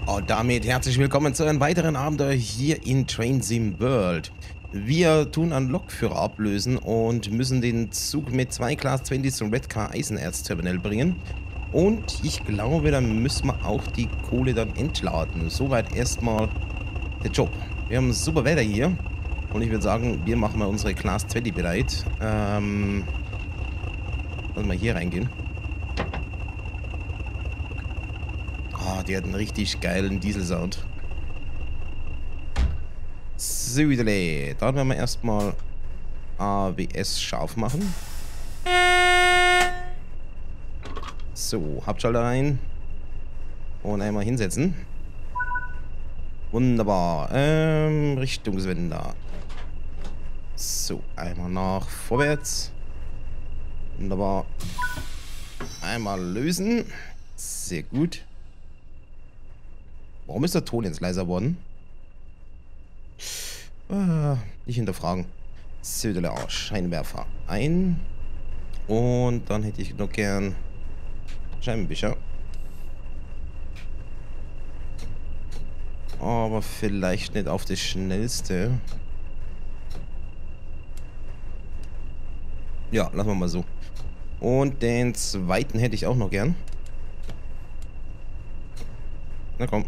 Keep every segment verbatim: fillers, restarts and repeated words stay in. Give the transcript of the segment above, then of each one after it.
Und damit herzlich willkommen zu einem weiteren Abenteuer hier in Train Sim World. Wir tun einen Lokführer ablösen und müssen den Zug mit zwei Class zwanzig zum Redcar Eisenerz-Terminal bringen. Und ich glaube, dann müssen wir auch die Kohle dann entladen. Soweit erstmal der Job. Wir haben super Wetter hier. Und ich würde sagen, wir machen mal unsere Class zwanzig bereit. Ähm, lass mal hier reingehen. Ah, die hat einen richtig geilen Dieselsound. So, dann werden wir erstmal A B S scharf machen. So, Hauptschalter rein. Und einmal hinsetzen. Wunderbar. Ähm, Richtungswender. So, einmal nach vorwärts. Wunderbar. Einmal lösen. Sehr gut. Warum ist der Ton jetzt leiser worden? Äh, nicht hinterfragen. Södele Scheinwerfer ein. Und dann hätte ich noch gern Scheibenwischer. Aber vielleicht nicht auf das Schnellste. Ja, lassen wir mal so. Und den zweiten hätte ich auch noch gern. Na komm.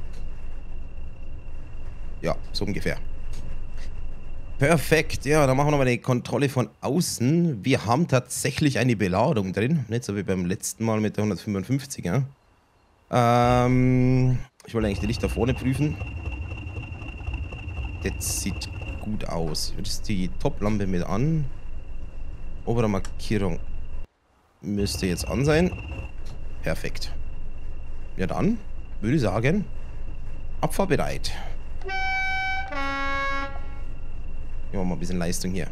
Ja, so ungefähr. Perfekt. Ja, dann machen wir nochmal die Kontrolle von außen. Wir haben tatsächlich eine Beladung drin. Nicht so wie beim letzten Mal mit der hundertfünfundfünfziger. Ähm, ich wollte eigentlich die Lichter vorne prüfen. Das sieht gut aus. Jetzt die Toplampe mit an. Obere Markierung müsste jetzt an sein. Perfekt. Ja, dann würde ich sagen, abfahrbereit. Machen wir mal ein bisschen Leistung hier.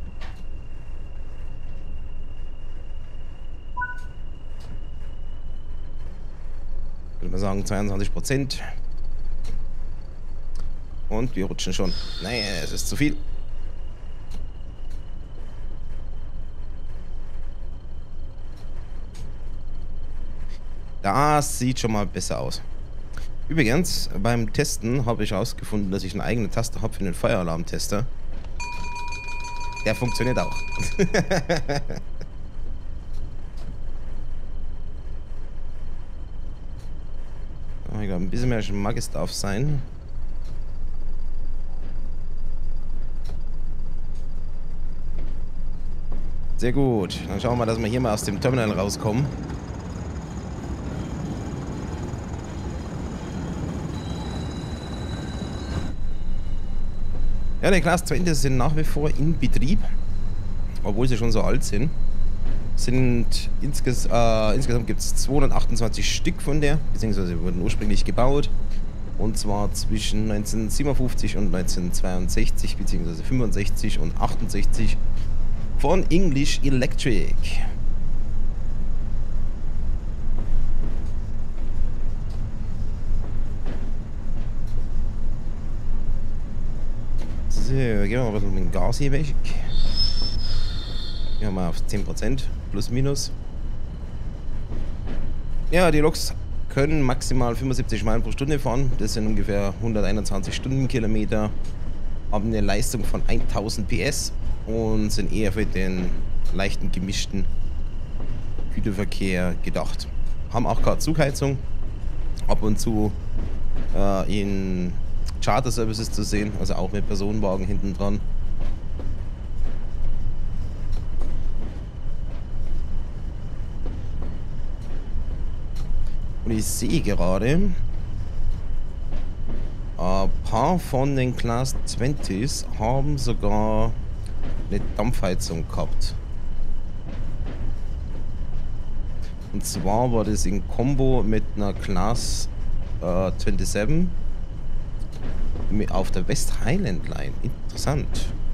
Würde man sagen, zweiundzwanzig Prozent. Und wir rutschen schon. Nein, es ist zu viel. Das sieht schon mal besser aus. Übrigens, beim Testen habe ich herausgefunden, dass ich eine eigene Taste habe für den Feueralarm-Tester. Der funktioniert auch. Oh, ich glaube, ein bisschen mehr Schmackes darf sein. Sehr gut. Dann schauen wir mal, dass wir hier mal aus dem Terminal rauskommen. Ja, die Class zwanzig sind nach wie vor in Betrieb, obwohl sie schon so alt sind. Sind insges äh, insgesamt gibt es zweihundertachtundzwanzig Stück von der, beziehungsweise wurden ursprünglich gebaut. Und zwar zwischen neunzehnhundertsiebenundfünfzig und neunzehnhundertzweiundsechzig, beziehungsweise fünfundsechzig und achtundsechzig von English Electric. So, gehen wir mal ein bisschen mit dem Gas hier weg. Gehen wir mal auf zehn Prozent, plus minus. Ja, die Loks können maximal fünfundsiebzig Meilen pro Stunde fahren. Das sind ungefähr hunderteinundzwanzig Stundenkilometer. Haben eine Leistung von eintausend P S und sind eher für den leichten gemischten Güterverkehr gedacht. Haben auch gerade Zugheizung. Ab und zu äh, in Charter-Services zu sehen, also auch mit Personenwagen hinten dran. Und ich sehe gerade, ein paar von den Class zwanzigs haben sogar eine Dampfheizung gehabt. Und zwar war das in Kombo mit einer Class äh, siebenundzwanzig auf der West Highland Line. Interessant.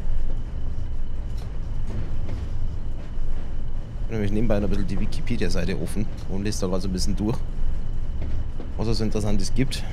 Ich habe nämlich nebenbei ein bisschen die Wikipedia-Seite offen und lese da gerade so ein bisschen durch, was es so Interessantes gibt.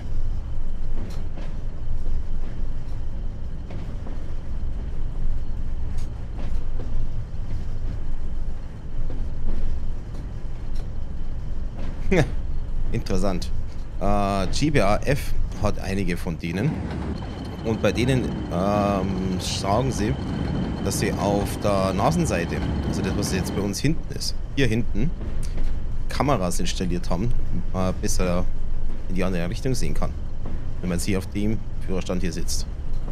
Interessant. Äh, G B A F hat einige von denen. Und bei denen ähm, sagen sie, dass sie auf der Nasenseite, also das, was jetzt bei uns hinten ist, hier hinten, Kameras installiert haben, äh, besser in die andere Richtung sehen kann, wenn man sie auf dem Führerstand hier sitzt.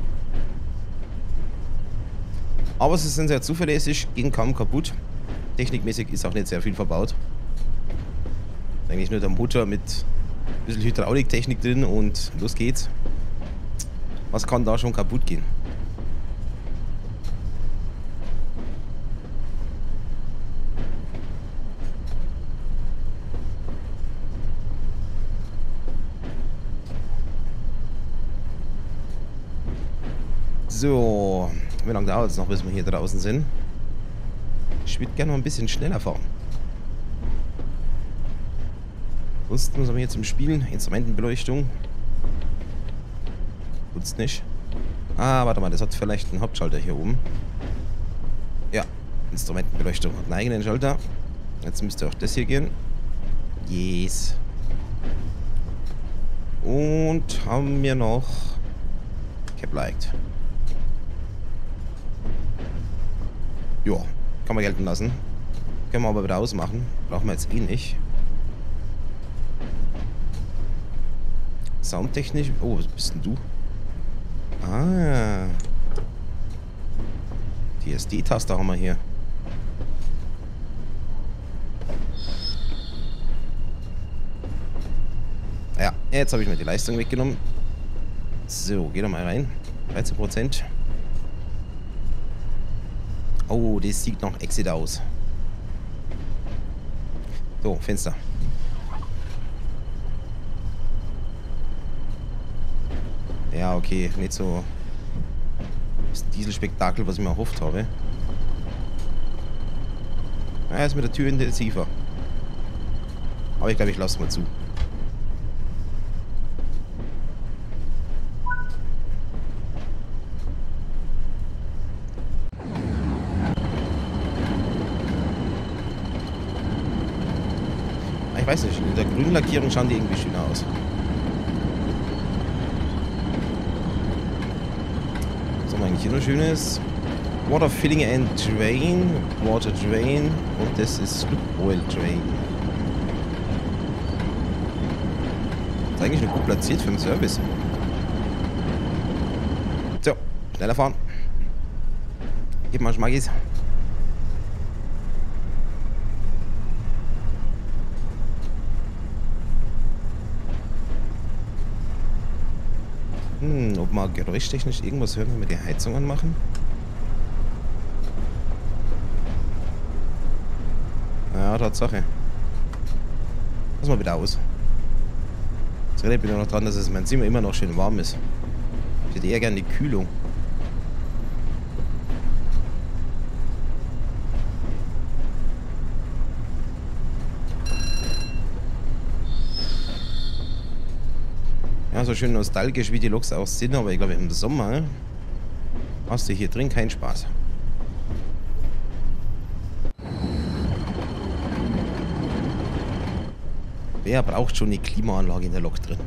Aber sie sind sehr zuverlässig, gehen kaum kaputt. Technikmäßig ist auch nicht sehr viel verbaut. Eigentlich nur der Motor mit ein bisschen Hydrauliktechnik drin und los geht's. Was kann da schon kaputt gehen? So, wie lange dauert es noch, bis wir hier draußen sind? Ich würde gerne noch ein bisschen schneller fahren. Sonst müssen wir jetzt im Spielen Instrumentenbeleuchtung. Tut's nicht. Ah, warte mal, das hat vielleicht einen Hauptschalter hier oben. Ja, Instrumentenbeleuchtung hat einen eigenen Schalter. Jetzt müsste auch das hier gehen. Yes. Und haben wir noch Cap Light. Ja, kann man gelten lassen. Können wir aber wieder ausmachen. Brauchen wir jetzt eh nicht. Soundtechnisch. Oh, was bist denn du? Ah. Die S D-Taste haben wir hier. Ja, jetzt habe ich mir die Leistung weggenommen. So, geh doch mal rein. dreizehn Prozent. Oh, das sieht noch Exit aus. So, Fenster. Ja, okay, nicht so das Dieselspektakel, was ich mir erhofft habe. Ja, ist mit der Tür intensiver. Aber ich glaube, ich lasse mal zu. Ich weiß nicht, in der grünen Lackierung schauen die irgendwie schöner aus. Was haben wir eigentlich hier noch Schönes? Water Filling and Drain, Water Drain und das ist Oil Drain. Das ist eigentlich nur gut platziert für den Service. So, schneller fahren. Gib mal Schmackis. Hm, ob wir geräuschtechnisch irgendwas hören, wenn wir die Heizung anmachen? Ja, Tatsache. Lass mal wieder aus. Jetzt rede ich bin noch dran, dass es mein Zimmer immer noch schön warm ist. Ich hätte eher gerne die Kühlung. Ja, so schön nostalgisch wie die Loks auch sind, aber ich glaube im Sommer hast du hier drin keinen Spaß. Wer braucht schon eine Klimaanlage in der Lok drin?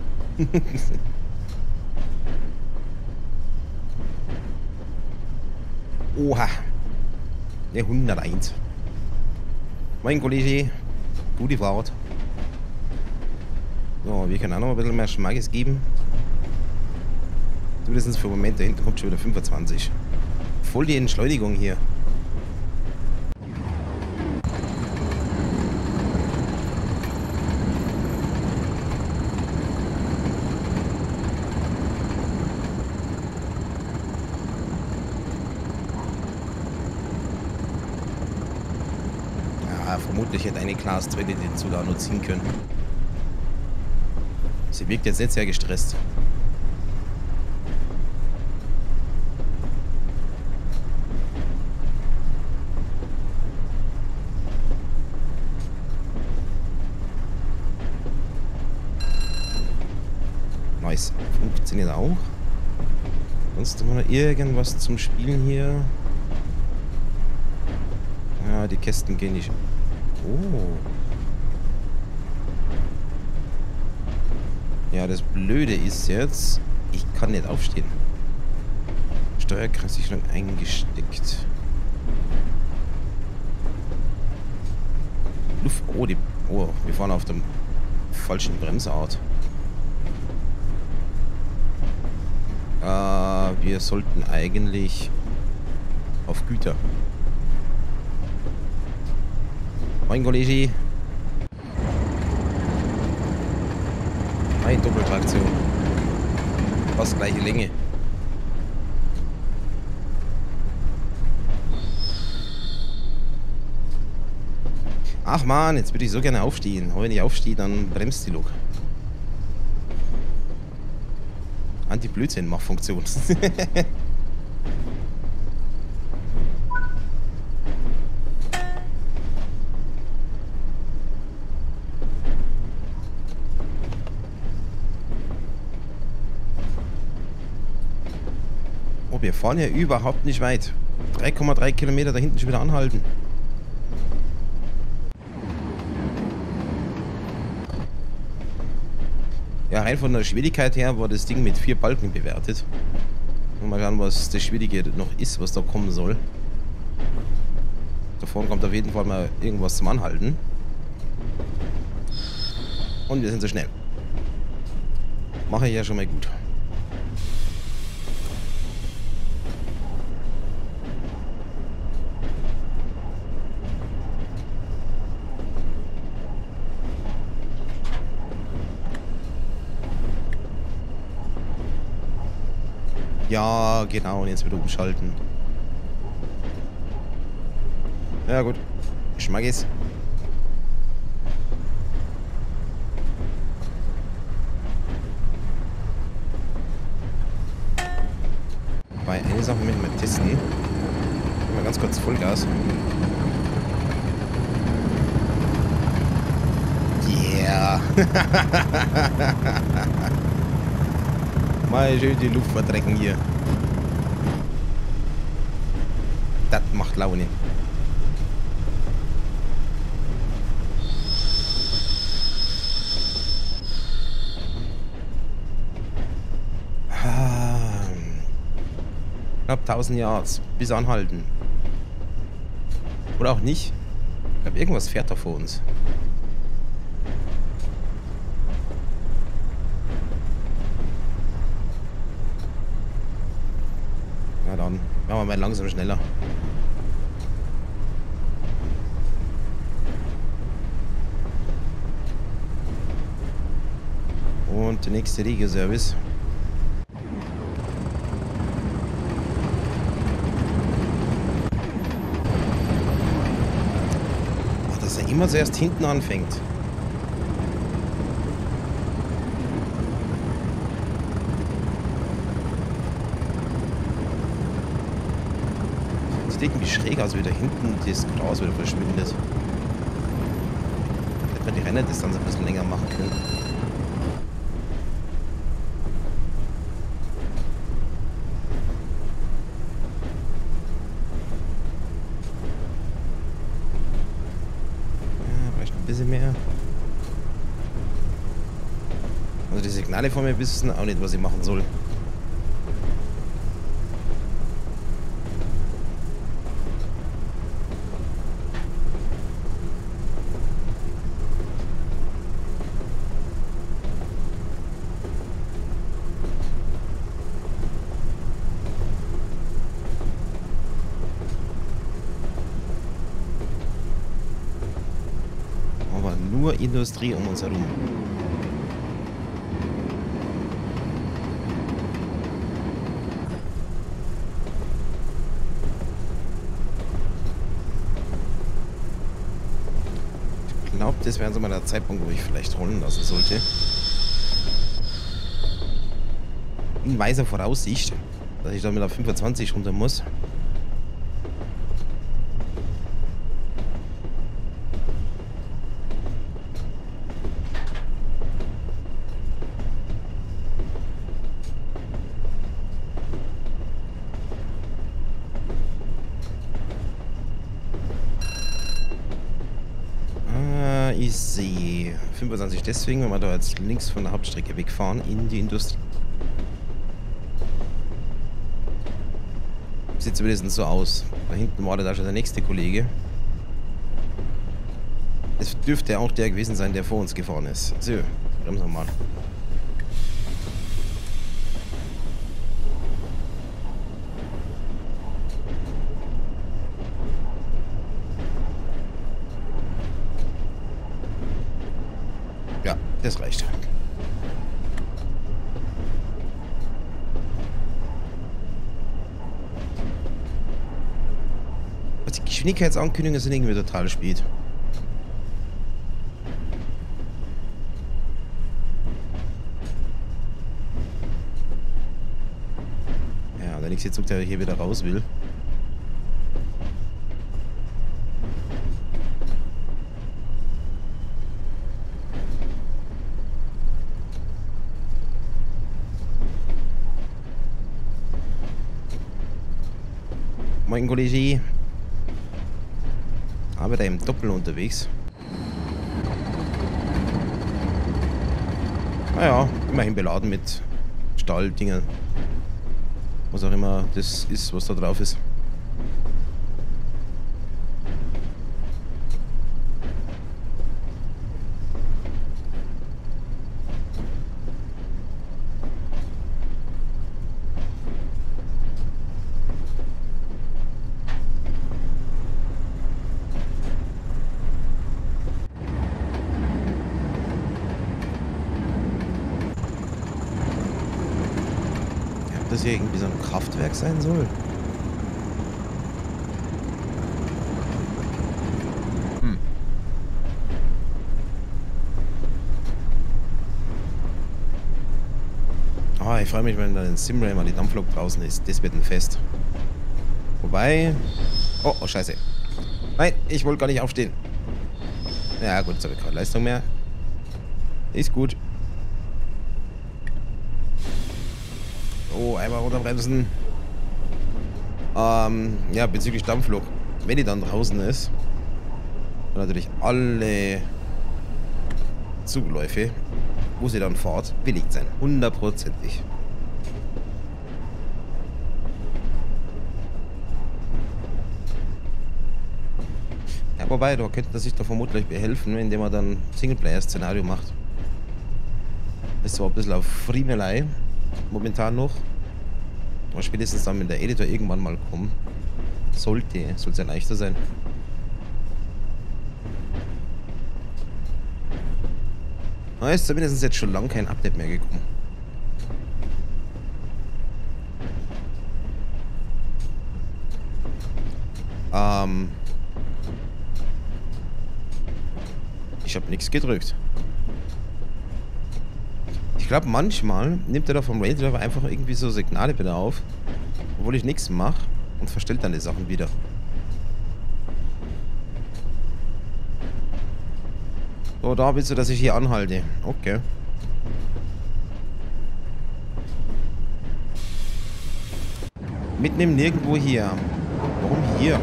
Oha. Der hunderteins. Mein Kollege, gute Fahrt. So, wir können auch noch ein bisschen mehr Schmackes geben. Zumindest für den Moment, da hinten kommt schon wieder fünfundzwanzig. Voll die Entschleunigung hier. Ja, vermutlich hätte eine Class zwei den sogar nur ziehen können. Sie wirkt jetzt nicht sehr gestresst. Nice. Funktioniert auch. Sonst haben wir noch irgendwas zum Spielen hier. Ja, die Kästen gehen nicht. Oh. Ja, das Blöde ist jetzt, ich kann nicht aufstehen. Steuerkreissicherung eingesteckt. Luft. Oh, die. Oh, wir fahren auf dem falschen Bremsart. Äh, wir sollten eigentlich auf Güter. Moin, Kollege. Nein, Doppeltraktion. Fast gleiche Länge. Ach man, jetzt würde ich so gerne aufstehen. Aber wenn ich aufstehe, dann bremst die Lok. Anti-Blödsinn-Machfunktion. Oh, wir fahren ja überhaupt nicht weit. drei Komma drei Kilometer da hinten schon wieder anhalten. Ja, rein von der Schwierigkeit her war das Ding mit vier Balken bewertet. Und mal schauen, was das Schwierige noch ist, was da kommen soll. Da vorne kommt auf jeden Fall mal irgendwas zum Anhalten. Und wir sind so schnell. Mache ich ja schon mal gut. Ja, genau, und jetzt wieder umschalten. Ja gut, Geschmack ist. Bei eine Sache möchte ich mal testen. Mal ganz kurz Vollgas. Yeah. Mal schön die Luft verdrecken hier. Das macht Laune. Knapp tausend Yards. Bis anhalten. Oder auch nicht. Ich glaube, irgendwas fährt da vor uns. Na dann, machen wir mal langsam schneller. Und der nächste Regioservice. Ach, dass er immer zuerst hinten anfängt. Sieht irgendwie schräg aus, wie da hinten das Gras wieder verschwindet. Hätte man die Renndistanz ein bisschen länger machen können. Mehr. Also die Signale von mir wissen auch nicht, was ich machen soll. Nur Industrie um uns herum. Ich glaube, das wäre so mal der Zeitpunkt, wo ich vielleicht rollen lassen sollte. In weiser Voraussicht, dass ich dann mit der fünfundzwanzig runter muss. Ich sehe fünfundzwanzig deswegen, wenn wir da jetzt links von der Hauptstrecke wegfahren in die Industrie. Sieht zumindest so aus. Da hinten war da schon der nächste Kollege. Es dürfte auch der gewesen sein, der vor uns gefahren ist. So, bremsen wir mal. Ja, das reicht. Die Geschwindigkeitsankündigungen sind irgendwie total spät. Ja, der nächste Zug, der hier wieder raus will. Moin, Kollege. Aber da im Doppel unterwegs. Naja, immerhin beladen mit Stahldingen. Was auch immer das ist, was da drauf ist. Das hier irgendwie so ein Kraftwerk sein soll. Hm. Ah, ich freue mich, wenn da in Simray mal die Dampflok draußen ist. Das wird ein Fest. Wobei... Oh, oh, scheiße. Nein, ich wollte gar nicht aufstehen. Ja gut, jetzt habe ich keine Leistung mehr. Ist gut. Oh, einmal runterbremsen. Ähm, ja, bezüglich Dampflok. Wenn die dann draußen ist, dann natürlich alle Zugläufe, wo sie dann fährt, belegt sein. Hundertprozentig. Ja, wobei, da könnte man sich da vermutlich behelfen, indem man dann Singleplayer-Szenario macht. Ist zwar ein bisschen auf Friemelei, momentan noch. Aber spätestens dann, wenn der Editor irgendwann mal kommt, sollte, soll es ja leichter sein. Da ist zumindest jetzt schon lange kein Update mehr gekommen. Ähm. Ich habe nichts gedrückt. Ich glaube, manchmal nimmt er da vom Radio einfach irgendwie so Signale wieder auf, obwohl ich nichts mache, und verstellt dann die Sachen wieder. So, da willst du, dass ich hier anhalte. Okay. Mitten im Nirgendwo hier. Warum hier?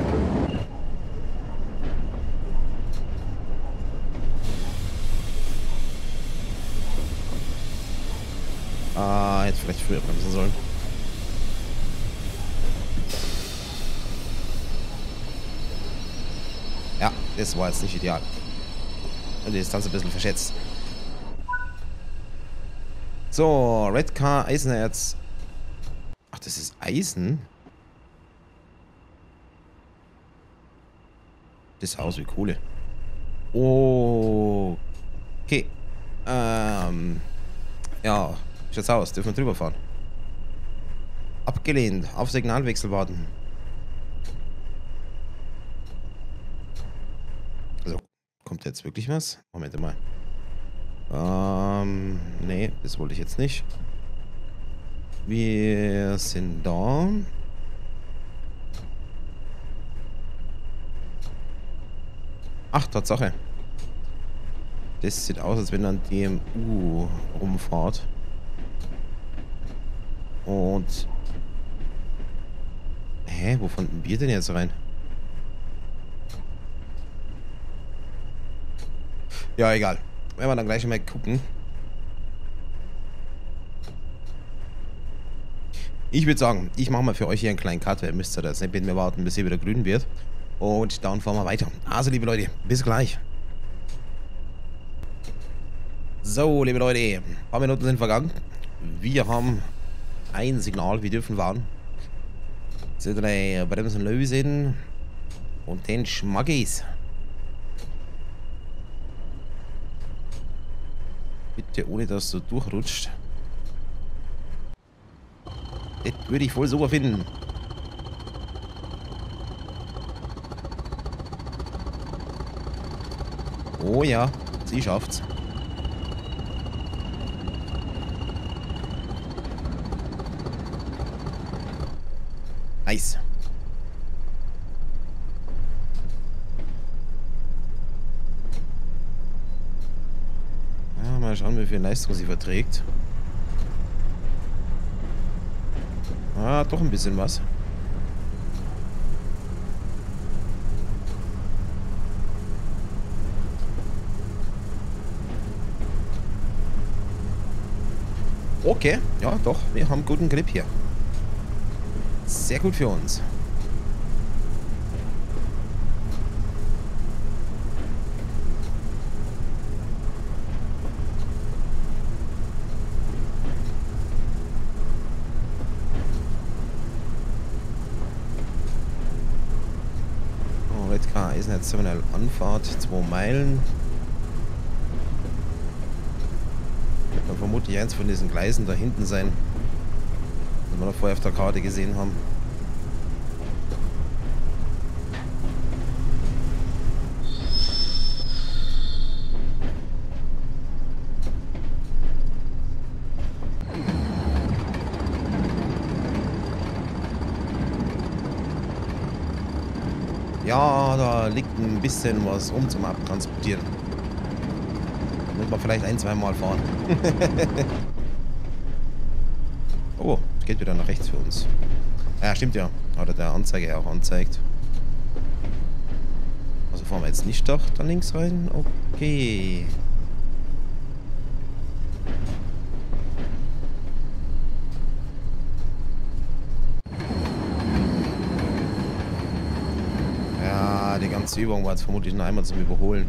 Ah, hätte vielleicht früher bremsen sollen. Ja, das war jetzt nicht ideal. Und die Distanz ein bisschen verschätzt. So, Red Car, Eisenerz. Ach, das ist Eisen? Das sah aus wie Kohle. Oh. Okay. Ähm. Ja. Wie schaut's aus? Dürfen wir drüber fahren? Abgelehnt. Auf Signalwechsel warten. Also, kommt jetzt wirklich was? Moment mal. Ähm, nee, das wollte ich jetzt nicht. Wir sind da. Ach, Tatsache. Das sieht aus, als wenn dann D M U rumfahrt. Und... Hä, wo fanden wir denn jetzt rein? Ja, egal. Werden wir dann gleich mal gucken. Ich würde sagen, ich mache mal für euch hier einen kleinen Cut, weil ihr müsst ja das nicht mit mir warten, bis hier wieder grün wird. Und dann fahren wir weiter. Also, liebe Leute, bis gleich. So, liebe Leute, ein paar Minuten sind vergangen. Wir haben ein Signal, wir dürfen fahren. So, drei Bremsen lösen. Und den Schmackis. Bitte ohne, dass du durchrutscht. Das würde ich voll super finden. Oh ja, sie schafft's. Nice. Ja, mal schauen, wie viel Leistung sie verträgt. Ah, doch ein bisschen was. Okay, ja doch, wir haben guten Grip hier. Sehr gut für uns. Oh, Redcar Eisenherz Terminal Anfahrt, zwei Meilen. Dann vermute ich eins von diesen Gleisen da hinten sein, die wir noch vorher auf der Karte gesehen haben. Ja, da liegt ein bisschen was rum zum Abtransportieren. Da muss man vielleicht ein, zwei Mal fahren. Oh, es geht wieder nach rechts für uns. Ja, stimmt ja. Oder der Anzeiger auch anzeigt. Also fahren wir jetzt nicht doch da links rein. Okay. Ja, die ganze Übung war jetzt vermutlich nur einmal zum Überholen.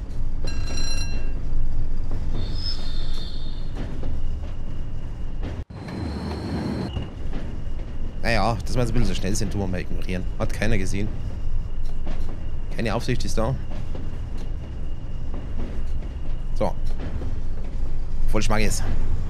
Naja, dass wir jetzt ein bisschen so schnell sind, tun wir mal ignorieren. Hat keiner gesehen. Keine Aufsicht ist da. So. Voll Schmackes.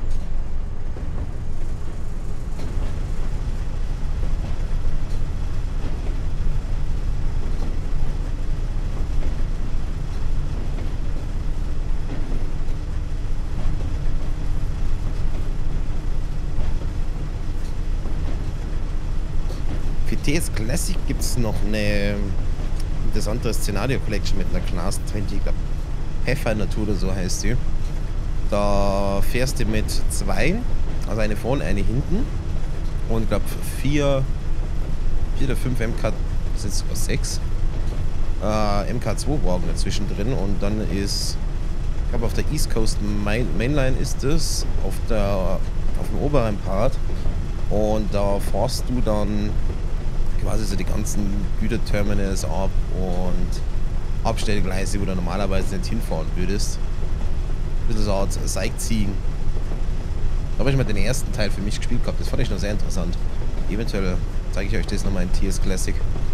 Für T S Classic gibt es noch eine interessante Szenario Collection mit einer Class zwanzig, ich glaube Pathfinder Tour oder so heißt sie. Da fährst du mit zwei, also eine vorne, eine hinten und ich glaube vier, vier oder fünf M K, sind sogar sechs äh, M K zwei Wagen dazwischen drin und dann ist, ich glaube auf der East Coast Main Mainline ist es, auf der auf dem oberen Part und da fährst du dann quasi so die ganzen Güterterminals ab und Abstellgleise, wo du normalerweise nicht hinfahren würdest. Ein bisschen so eine Art Sightseeing. Da habe ich mal den ersten Teil für mich gespielt gehabt. Das fand ich noch sehr interessant. Eventuell zeige ich euch das nochmal in T S Classic.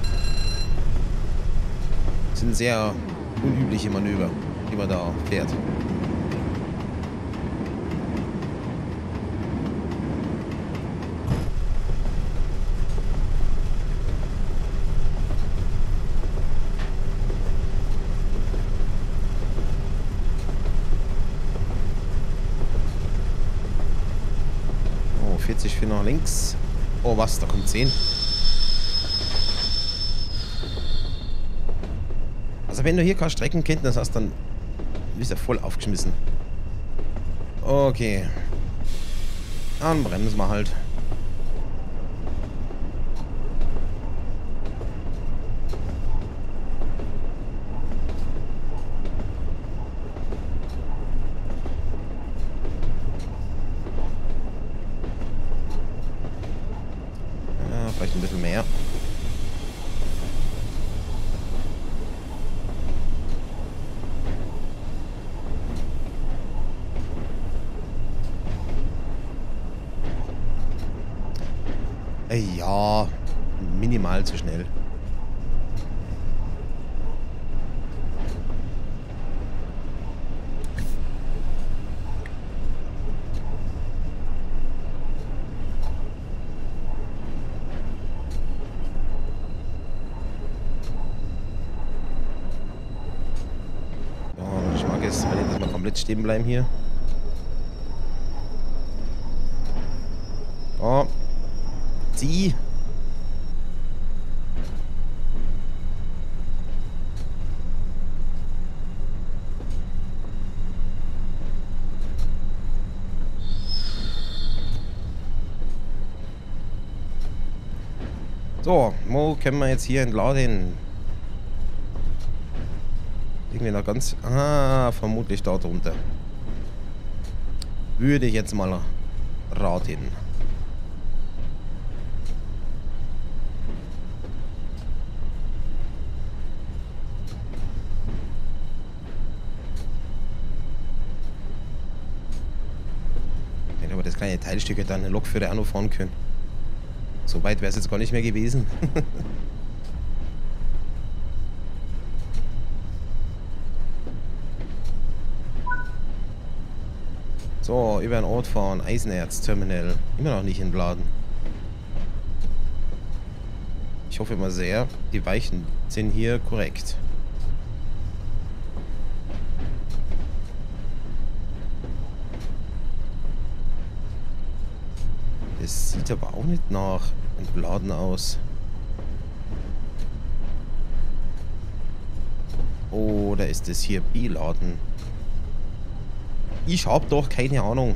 Das sind sehr unübliche Manöver, die man da fährt. vierzig für nach links. Oh was, da kommt zehn. Also wenn du hier keine Streckenkenntnis hast, dann bist du voll aufgeschmissen. Okay. Dann bremsen wir halt. vielleicht ein bisschen mehr. Äh, ja, minimal zu schnell. Ja, ich mag es, wenn ich das mal komplett stehen bleiben hier. Oh, zieh. So, wo können wir jetzt hier entladen? Irgendwie noch ganz... Ah, vermutlich da drunter. Würde ich jetzt mal raten. Ich denke aber, das kleine Teilstück hätte dann eine Lokführer auch noch fahren können. So weit wäre es jetzt gar nicht mehr gewesen. So, über den Ort fahren. Eisenerz-Terminal. Immer noch nicht entladen. Ich hoffe mal sehr, die Weichen sind hier korrekt. Das sieht aber auch nicht nach entladen aus. Oder ist das hier beladen? Ich hab doch keine Ahnung.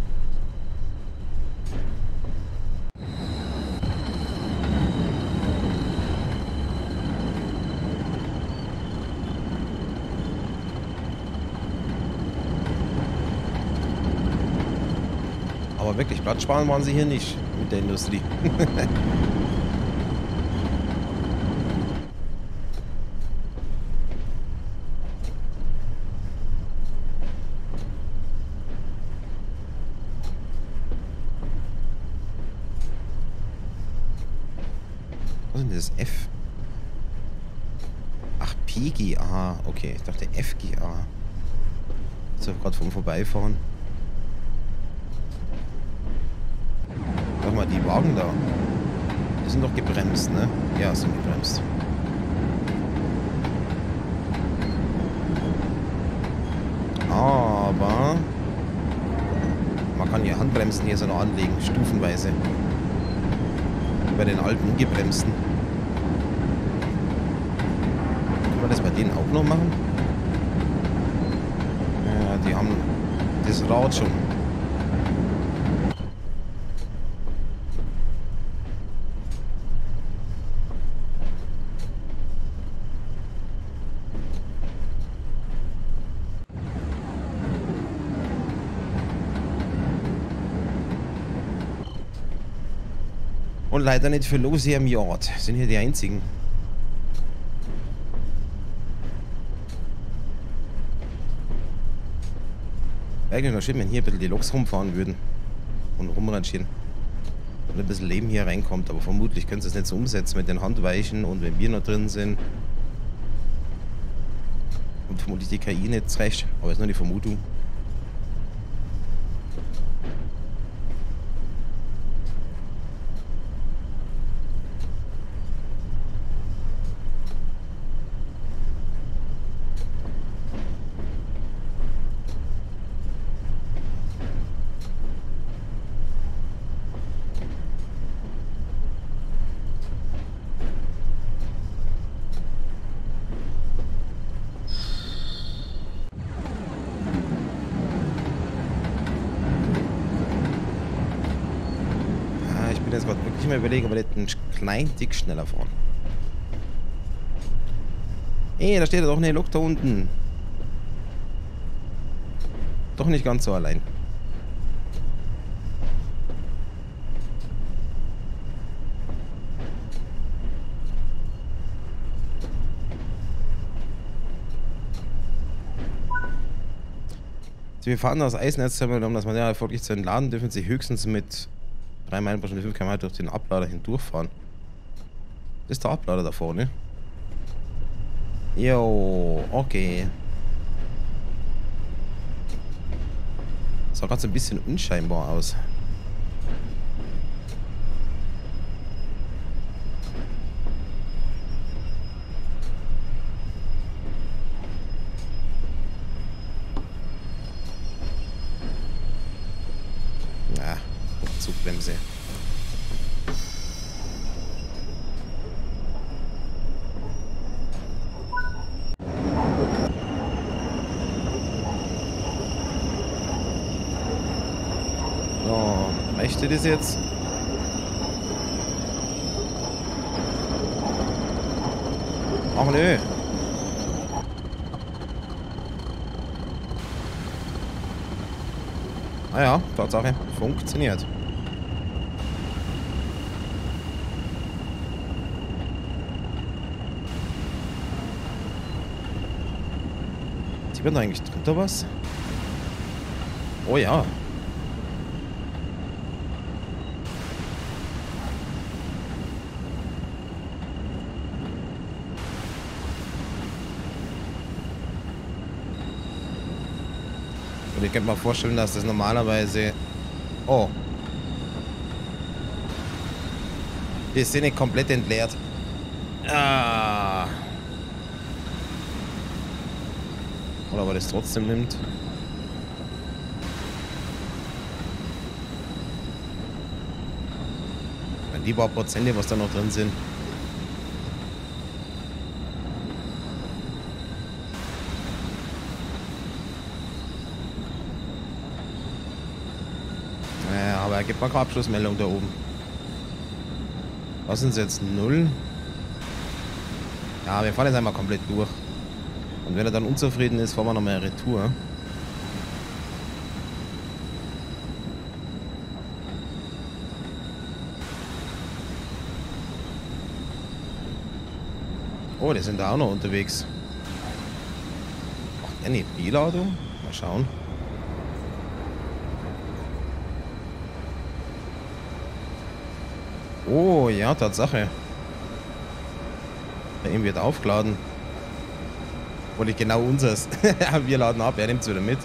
Aber wirklich, Platzsparen waren sie hier nicht mit der Industrie. Was ist denn das F? Ach, P G A. Okay, ich dachte F G A. Ist doch gerade vom Vorbeifahren. Sag mal, die Wagen da. Die sind doch gebremst, ne? Ja, sind gebremst. Aber man kann hier Handbremsen hier so noch anlegen, stufenweise. Bei den alten ungebremsten. Kann man das bei denen auch noch machen? Ja, die haben das Rad schon. Und leider nicht für los hier im Yard. Sind hier die einzigen. Eigentlich noch schön, wenn hier ein bisschen die Loks rumfahren würden. Und rumrangieren. Und ein bisschen Leben hier reinkommt. Aber vermutlich können sie es nicht so umsetzen mit den Handweichen und wenn wir noch drin sind. Und vermutlich die K I nicht recht. Aber ist nur die Vermutung. Ich bin jetzt gerade wirklich mal überlegen, ob wir einen kleinen Tick schneller fahren. Ey, da steht doch eine Lok da unten. Doch nicht ganz so allein. Wir fahren das Eisenerzterminal, um das Material erfolgreich zu entladen, dürfen Sie höchstens mit drei Meilen pro Stunde fünf Kilometer durch den Ablader hindurchfahren. Das ist der Ablader da vorne. Jo, okay. Sah gerade so ein bisschen unscheinbar aus. Ja, Zugbremse. So, reicht dir das jetzt? Ach nö. Ah ja, Tatsache. Funktioniert. Sieht man da eigentlich drunter was? Oh ja. Und ich könnte mir vorstellen, dass das normalerweise... Oh. Die ist nicht komplett entleert. Ah. Oder aber das trotzdem nimmt. Wenn die paar Prozente, was da noch drin sind. Naja, aber er gibt mal keine Abschlussmeldung da oben. Was sind es jetzt? Null? Ja, wir fahren jetzt einmal komplett durch. Und wenn er dann unzufrieden ist, fahren wir nochmal eine Retour. Oh, die sind da auch noch unterwegs. Macht eine B-Ladung? Mal schauen. Oh, ja, Tatsache. Bei ihm wird aufgeladen. Wollte ich genau unseres. Wir laden ab, er nimmt es wieder mit.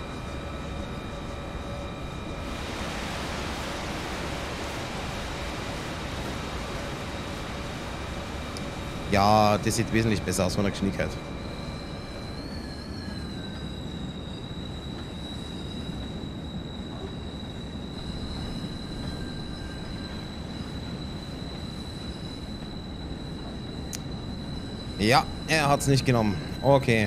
Ja, das sieht wesentlich besser aus von der Geschwindigkeit. Ja, er hat es nicht genommen. Okay.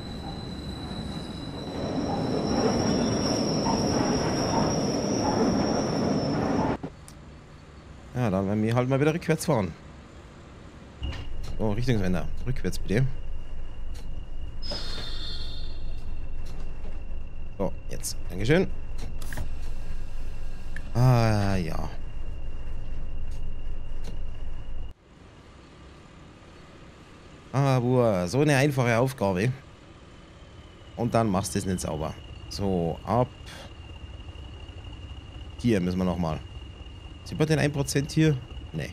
Ja, dann werden wir halt mal wieder rückwärts fahren. Oh, Richtungswender. Rückwärts bitte. So, jetzt. Dankeschön. Ah, ja. Aber so eine einfache Aufgabe. Und dann machst du es nicht sauber. So, ab. Hier müssen wir nochmal. Sieht man den ein Prozent hier? Nee.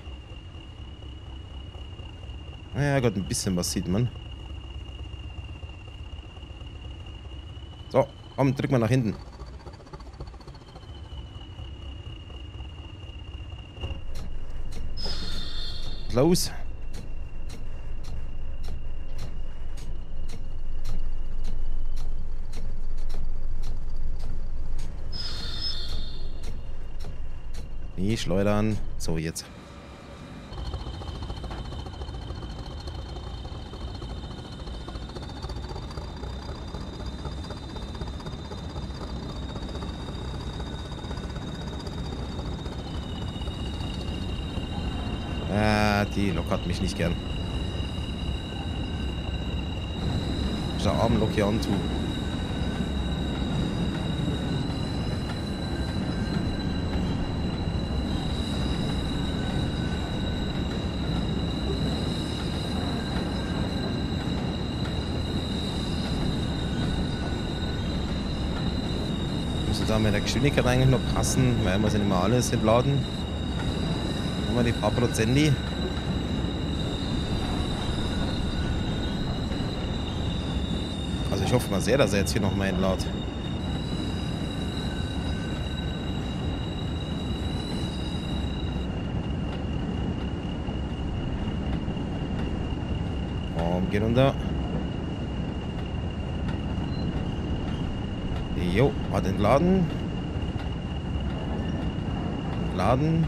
Naja, Gott, ein bisschen was sieht man. So, komm, drück mal nach hinten. Los. Nee, schleudern. So, jetzt. Ah, die lockert mich nicht gern. Der armen Lok hier antun. müsste da mit der Geschwindigkeit eigentlich noch passen, weil wir sind immer alles entladen. Haben wir die paar Prozenti. Also ich hoffe mal sehr, dass er jetzt hier noch mal entlädt. Komm, geh runter. Jo, hat entladen. Entladen.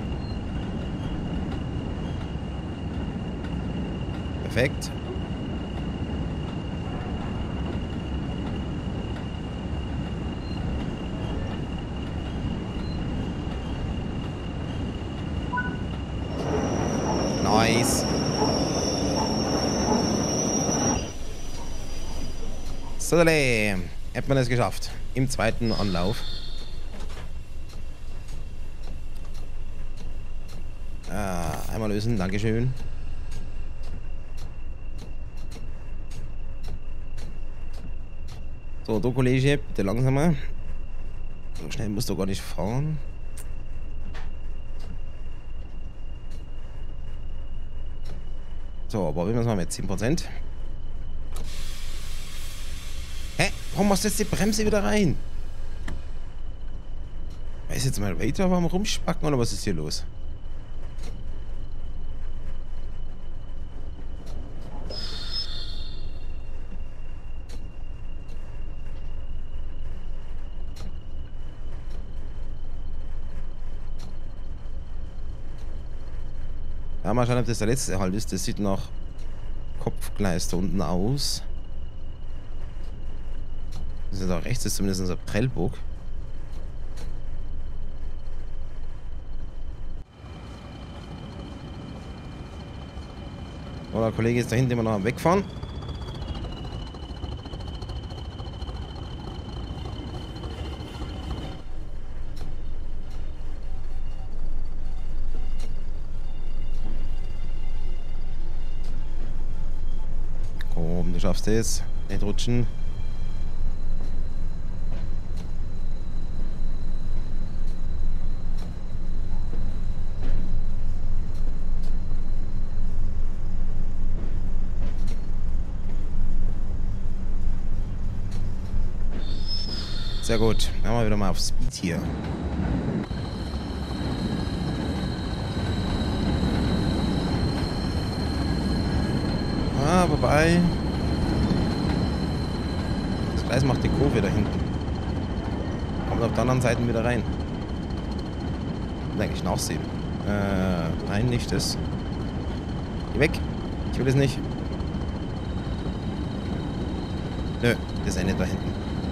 Perfekt. Nice. So, hat man es geschafft. Im zweiten Anlauf. Ah, einmal lösen, Dankeschön. So, du Kollege, bitte langsamer. So schnell musst du gar nicht fahren. So, probieren wir es mal mit zehn Prozent. Hä? Warum machst du jetzt die Bremse wieder rein? Ist jetzt mein Radar am rumspacken oder was ist hier los? Ja, mal schauen, ob das der letzte halt ist. Das sieht nach Kopfgleis da unten aus. Das ist da rechts, ist zumindest unser Prellburg. Oh, der Kollege ist da hinten immer noch am Wegfahren. Komm, du schaffst es. Nicht rutschen. Sehr gut. Dann haben wir wieder mal auf Speed hier. Ah, vorbei. Das Gleis macht die Kurve da hinten. Kommt auf der anderen Seite wieder rein. Ich will eigentlich nachsehen. Äh, nein, nicht das. Geh weg. Ich will es nicht. Nö, das endet da hinten.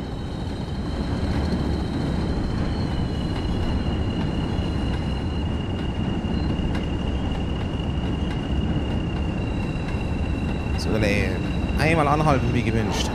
So, einmal anhalten, wie gewünscht.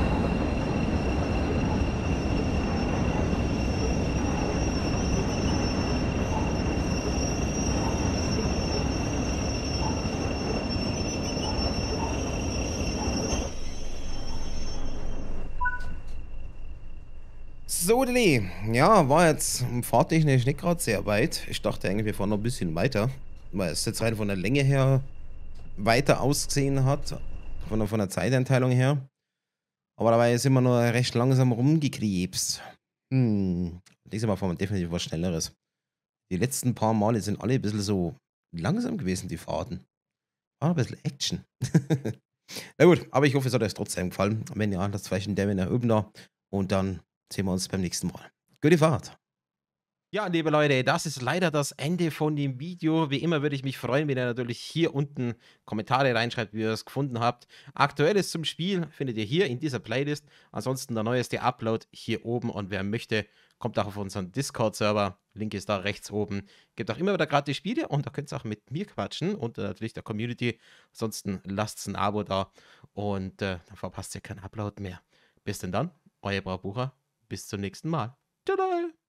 So, ja, war jetzt fahrtechnisch nicht gerade sehr weit. Ich dachte eigentlich, wir fahren noch ein bisschen weiter, weil es jetzt rein von der Länge her weiter ausgesehen hat, von der, von der Zeiteinteilung her. Aber dabei sind wir nur recht langsam rumgekrebst. Hm, nächstes Mal fahren wir definitiv was Schnelleres. Die letzten paar Male sind alle ein bisschen so langsam gewesen, die Fahrten. War ein bisschen Action. Na gut, aber ich hoffe, es hat euch trotzdem gefallen. Wenn ja, lasst vielleicht einen Daumen nach oben da und dann sehen wir uns beim nächsten Mal. Gute Fahrt. Ja, liebe Leute, das ist leider das Ende von dem Video. Wie immer würde ich mich freuen, wenn ihr natürlich hier unten Kommentare reinschreibt, wie ihr es gefunden habt. Aktuelles zum Spiel findet ihr hier in dieser Playlist. Ansonsten der neueste Upload hier oben und wer möchte, kommt auch auf unseren Discord-Server. Link ist da rechts oben. Gibt auch immer wieder gratis Spiele und da könnt ihr auch mit mir quatschen und äh, natürlich der Community. Ansonsten lasst ein Abo da und äh, dann verpasst ihr keinen Upload mehr. Bis denn dann, euer Braubucher. Bis zum nächsten Mal. Tada!